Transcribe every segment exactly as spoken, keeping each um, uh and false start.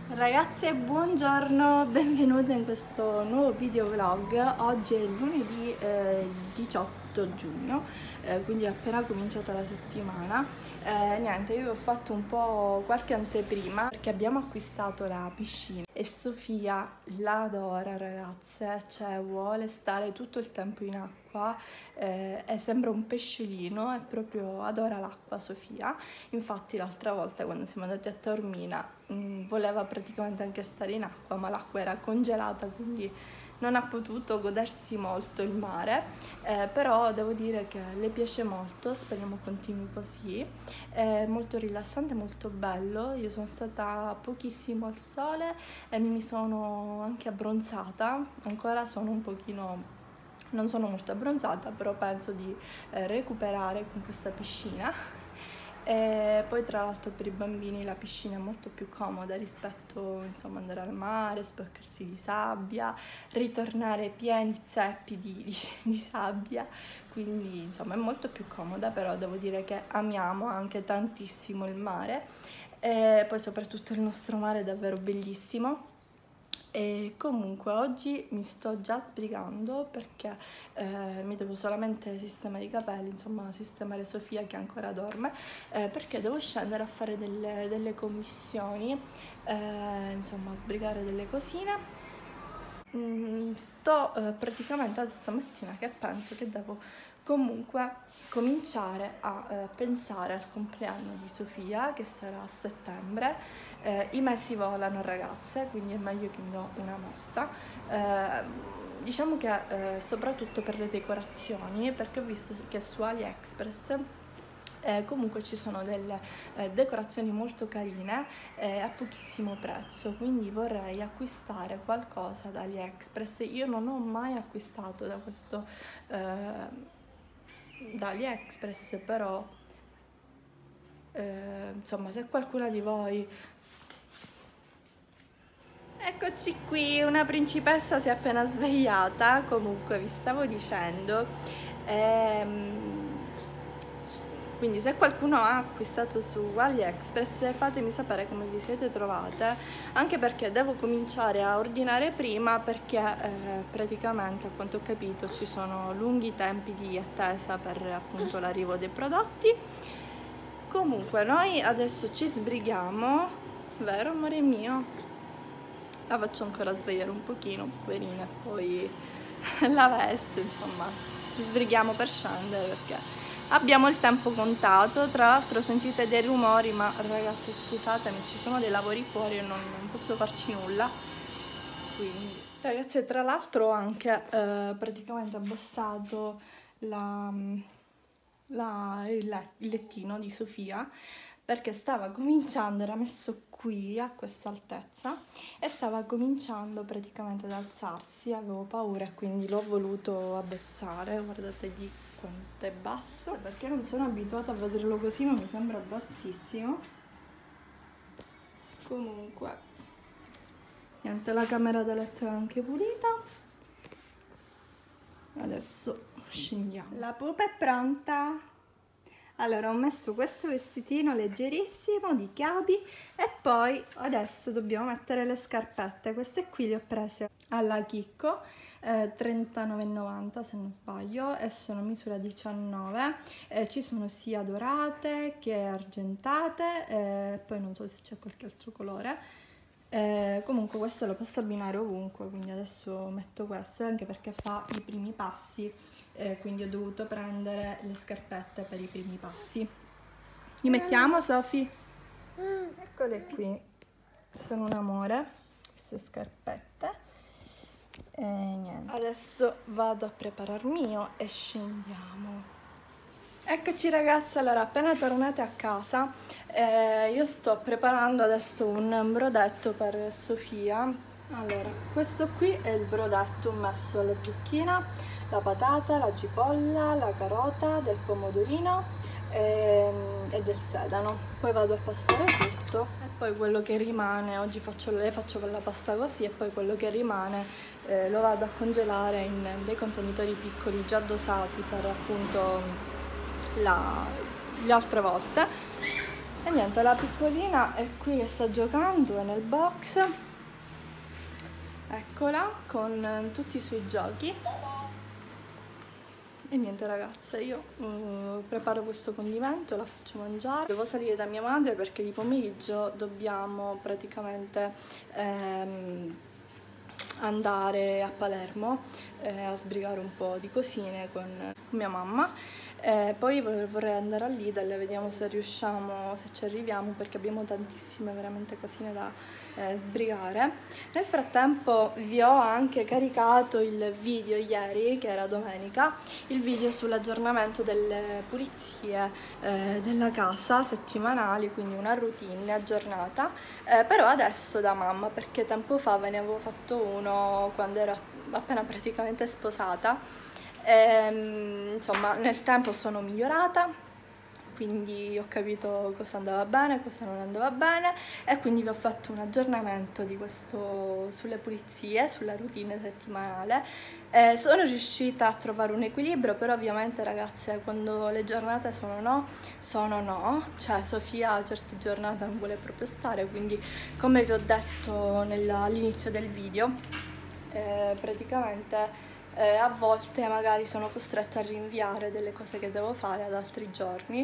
Ragazze, buongiorno, benvenute in questo nuovo video vlog. Oggi è lunedì eh, diciotto giugno, eh, quindi è appena cominciata la settimana. Eh, niente, io vi ho fatto un po' qualche anteprima perché abbiamo acquistato la piscina e Sofia la adora, ragazze, cioè vuole stare tutto il tempo in acqua, eh, e sembra un pesciolino e proprio adora l'acqua Sofia. Infatti l'altra volta quando siamo andati a Taormina mh, voleva praticamente anche stare in acqua, ma l'acqua era congelata, quindi non ha potuto godersi molto il mare, eh, però devo dire che le piace molto, speriamo continui così. È molto rilassante, molto bello. Io sono stata pochissimo al sole e mi sono anche abbronzata, ancora sono un pochino, non sono molto abbronzata, però penso di eh, recuperare con questa piscina. E poi tra l'altro per i bambini la piscina è molto più comoda rispetto, insomma, andare al mare, sporcarsi di sabbia, ritornare pieni zeppi di, di, di sabbia, quindi insomma è molto più comoda. Però devo dire che amiamo anche tantissimo il mare e poi soprattutto il nostro mare è davvero bellissimo. E comunque oggi mi sto già sbrigando perché eh, mi devo solamente sistemare i capelli, insomma sistemare Sofia che ancora dorme, eh, perché devo scendere a fare delle, delle commissioni, eh, insomma sbrigare delle cosine. Mm, sto eh, praticamente da stamattina che penso che devo comunque cominciare a eh, pensare al compleanno di Sofia, che sarà a settembre. Eh, i mesi volano, ragazze, quindi è meglio che mi do una mossa. Eh, diciamo che eh, soprattutto per le decorazioni, perché ho visto che su AliExpress Eh, comunque ci sono delle eh, decorazioni molto carine eh, a pochissimo prezzo, quindi vorrei acquistare qualcosa da AliExpress. Io non ho mai acquistato da questo eh, da AliExpress, però eh, insomma, se qualcuna di voi... Eccoci qui, una principessa si è appena svegliata. Comunque vi stavo dicendo, ehm, quindi se qualcuno ha acquistato su AliExpress fatemi sapere come vi siete trovate, anche perché devo cominciare a ordinare prima perché eh, praticamente, a quanto ho capito, ci sono lunghi tempi di attesa per appunto l'arrivo dei prodotti. Comunque noi adesso ci sbrighiamo, vero amore mio? La faccio ancora svegliare un pochino, poverina, e poi la veste, insomma, ci sbrighiamo per scendere perché abbiamo il tempo contato. Tra l'altro sentite dei rumori, ma ragazzi scusatemi, ci sono dei lavori fuori e non, non posso farci nulla. Quindi, ragazzi, tra l'altro ho anche eh, praticamente abbassato la, la, il, il lettino di Sofia, perché stava cominciando, era messo qui a questa altezza e stava cominciando praticamente ad alzarsi. Avevo paura e quindi l'ho voluto abbassare. Guardategli quanto è basso, perché non sono abituata a vederlo così, ma mi sembra bassissimo. Comunque niente, la camera da letto è anche pulita. Adesso scendiamo. La pupa è pronta. Allora ho messo questo vestitino leggerissimo di chiavi e poi adesso dobbiamo mettere le scarpette. Queste qui le ho prese alla Chicco, eh, trentanove e novanta se non sbaglio, e sono misura diciannove. Eh, ci sono sia dorate che argentate, eh, poi non so se c'è qualche altro colore. Eh, comunque questo lo posso abbinare ovunque, quindi adesso metto queste anche perché fa i primi passi. Eh, quindi ho dovuto prendere le scarpette per i primi passi. Li mettiamo, Sofi? Eccole qui, sono un amore queste scarpette. E niente, adesso vado a prepararmi io e scendiamo. Eccoci ragazze, allora appena tornate a casa eh, io sto preparando adesso un brodetto per Sofia. Allora, questo qui è il brodetto, ho messo la zucchina, la patata, la cipolla, la carota, del pomodorino e, e del sedano. Poi vado a passare tutto e poi quello che rimane, oggi faccio, le faccio con la pasta così, e poi quello che rimane eh, lo vado a congelare in dei contenitori piccoli già dosati per appunto la, le altre volte. E niente, la piccolina è qui che sta giocando, è nel box, eccola, con tutti i suoi giochi. E niente ragazze, io uh, preparo questo condimento, la faccio mangiare. Devo salire da mia madre perché di pomeriggio dobbiamo praticamente ehm, andare a Palermo eh, a sbrigare un po' di cosine con mia mamma. Eh, poi vorrei andare a Lidl, vediamo se riusciamo, se ci arriviamo, perché abbiamo tantissime veramente cosine da eh, sbrigare. Nel frattempo vi ho anche caricato il video ieri, che era domenica, il video sull'aggiornamento delle pulizie eh, della casa settimanali, quindi una routine aggiornata, eh, però adesso da mamma, perché tempo fa ve ne avevo fatto uno quando ero appena praticamente sposata. E, insomma, nel tempo sono migliorata, quindi ho capito cosa andava bene, cosa non andava bene, e quindi vi ho fatto un aggiornamento di questo sulle pulizie, sulla routine settimanale. Eh, sono riuscita a trovare un equilibrio, però ovviamente ragazze, quando le giornate sono no, sono no, cioè Sofia a certe giornate non vuole proprio stare, quindi come vi ho detto all'inizio del video, eh, praticamente Eh, a volte magari sono costretta a rinviare delle cose che devo fare ad altri giorni,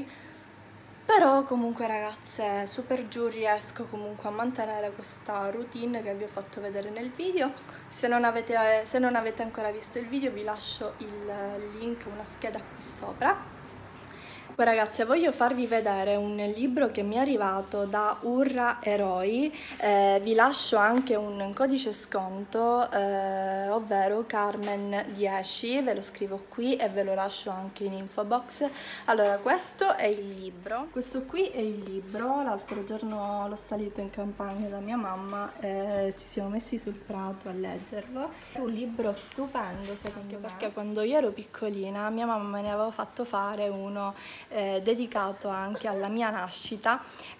però comunque ragazze, su per giù riesco comunque a mantenere questa routine che vi ho fatto vedere nel video. Se non avete, se non avete ancora visto il video vi lascio il link, una scheda qui sopra. Poi ragazze, voglio farvi vedere un libro che mi è arrivato da Urra Eroi, eh, vi lascio anche un codice sconto, eh, ovvero Carmen dieci, ve lo scrivo qui e ve lo lascio anche in info box. Allora, questo è il libro, questo qui è il libro, l'altro giorno l'ho salito in campagna da mia mamma e ci siamo messi sul prato a leggerlo. È un libro stupendo secondo me, perché quando io ero piccolina mia mamma me ne aveva fatto fare uno Eh, dedicato anche alla mia nascita,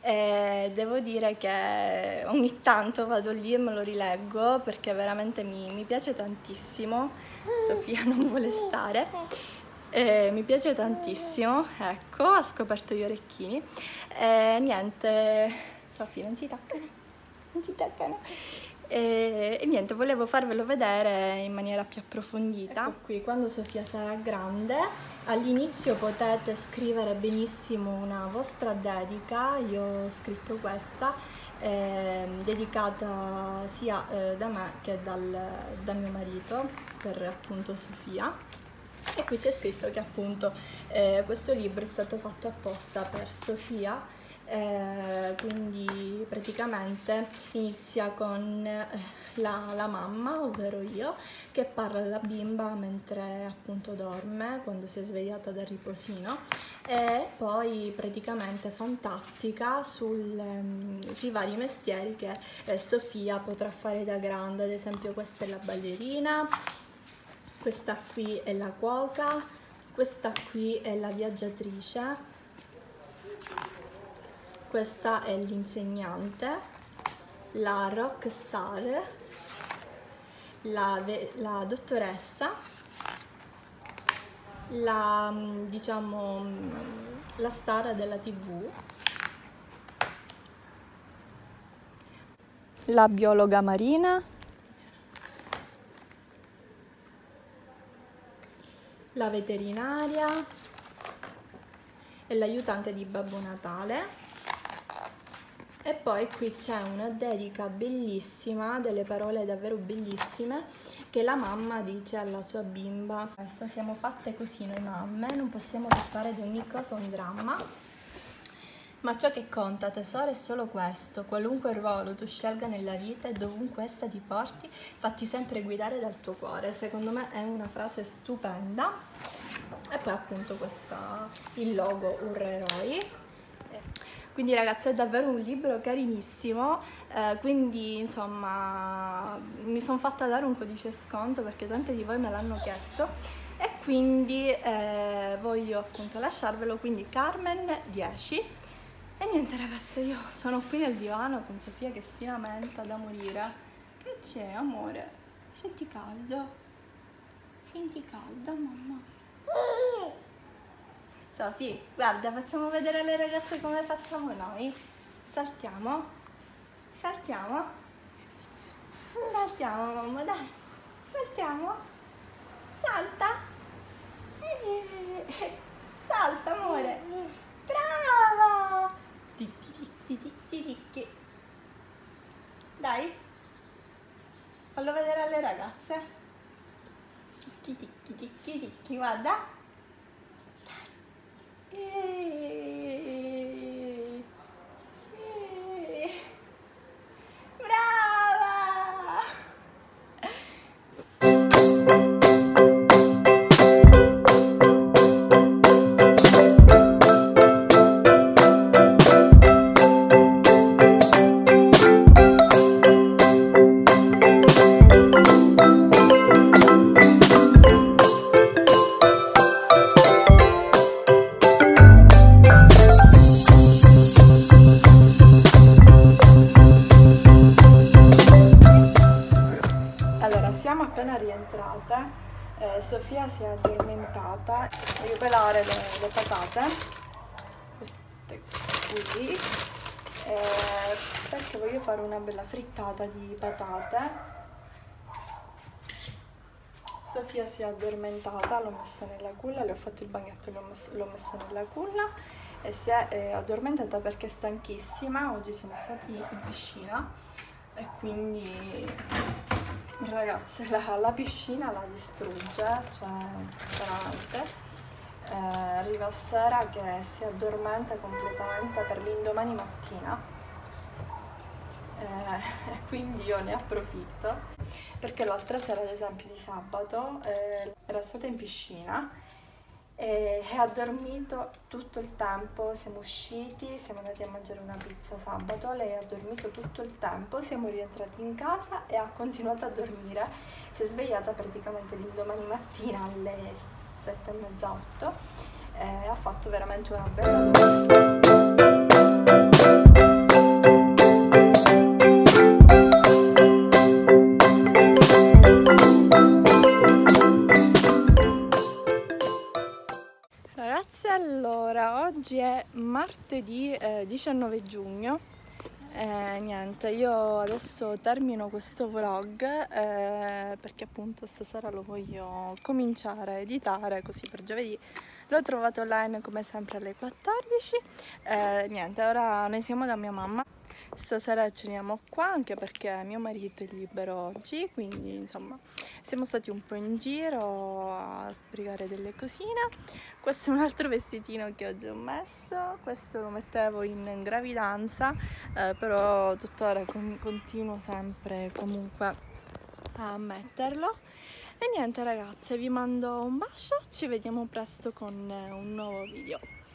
e devo dire che ogni tanto vado lì e me lo rileggo perché veramente mi, mi piace tantissimo. Sofia non vuole stare, eh, mi piace tantissimo, ecco, ha scoperto gli orecchini e niente, Sofia non si toccano, non si toccano. E, e niente, volevo farvelo vedere in maniera più approfondita. Ecco qui, quando Sofia sarà grande, all'inizio potete scrivere benissimo una vostra dedica. Io ho scritto questa, eh, dedicata sia eh, da me che dal, da mio marito, per appunto Sofia. E qui c'è scritto che appunto eh, questo libro è stato fatto apposta per Sofia. Eh, quindi praticamente inizia con eh, la, la mamma, ovvero io, che parla alla bimba mentre appunto dorme, quando si è svegliata dal riposino, e poi praticamente fantastica sul, um, sui vari mestieri che eh, Sofia potrà fare da grande. Ad esempio questa è la ballerina, questa qui è la cuoca, questa qui è la viaggiatrice, questa è l'insegnante, la rock star, la, la dottoressa, la, diciamo, la star della tivù, la biologa marina, la veterinaria e l'aiutante di Babbo Natale. E poi qui c'è una dedica bellissima, delle parole davvero bellissime, che la mamma dice alla sua bimba. Siamo fatte così noi mamme, non possiamo più fare di ogni cosa un dramma. Ma ciò che conta, tesoro, è solo questo: qualunque ruolo tu scelga nella vita e dovunque essa ti porti, fatti sempre guidare dal tuo cuore. Secondo me è una frase stupenda. E poi appunto questa, il logo Urra Eroi. Quindi ragazzi, è davvero un libro carinissimo, eh, quindi insomma mi sono fatta dare un codice sconto perché tante di voi me l'hanno chiesto, e quindi eh, voglio appunto lasciarvelo, quindi Carmen dieci. E niente ragazzi, io sono qui nel divano con Sofia che si lamenta da morire. Che c'è, amore? Senti caldo? Senti caldo, mamma? Sofì, guarda, facciamo vedere alle ragazze come facciamo noi. Saltiamo, saltiamo, saltiamo mamma, dai, saltiamo, salta, eh, salta amore, brava, ticchi ticchi ticchi, dai, fallo vedere alle ragazze, ticchi ticchi ticchi ticchi, guarda. Eh, eh, brava! Siamo appena rientrate, eh, Sofia si è addormentata. Voglio pelare le, le patate, queste qui, eh, perché voglio fare una bella frittata di patate. Sofia si è addormentata, l'ho messa nella culla, le ho fatto il bagnetto, l'ho messa, messa nella culla e si è eh, addormentata perché è stanchissima. Oggi siamo stati in piscina e quindi... Ragazze, la, la piscina la distrugge, cioè veramente. Eh, arriva sera che si addormenta completamente per l'indomani mattina. Eh, e quindi io ne approfitto perché l'altra sera, ad esempio di sabato, eh, era stata in piscina e ha dormito tutto il tempo. Siamo usciti, siamo andati a mangiare una pizza sabato, lei ha dormito tutto il tempo, siamo rientrati in casa e ha continuato a dormire. Si è svegliata praticamente l'indomani mattina alle sette e mezza, otto e ha fatto veramente una bella dormita. Ragazzi, allora, oggi è martedì eh, diciannove giugno e niente, io adesso termino questo vlog eh, perché appunto stasera lo voglio cominciare a editare, così per giovedì l'ho trovato online come sempre alle quattordici. Eh, niente, ora noi siamo da mia mamma. Stasera ceniamo qua anche perché mio marito è libero oggi, quindi insomma siamo stati un po' in giro a sbrigare delle cosine. Questo è un altro vestitino che oggi ho messo, questo lo mettevo in gravidanza, eh, però tuttora con continuo sempre comunque a metterlo. E niente ragazze, vi mando un bacio, ci vediamo presto con un nuovo video.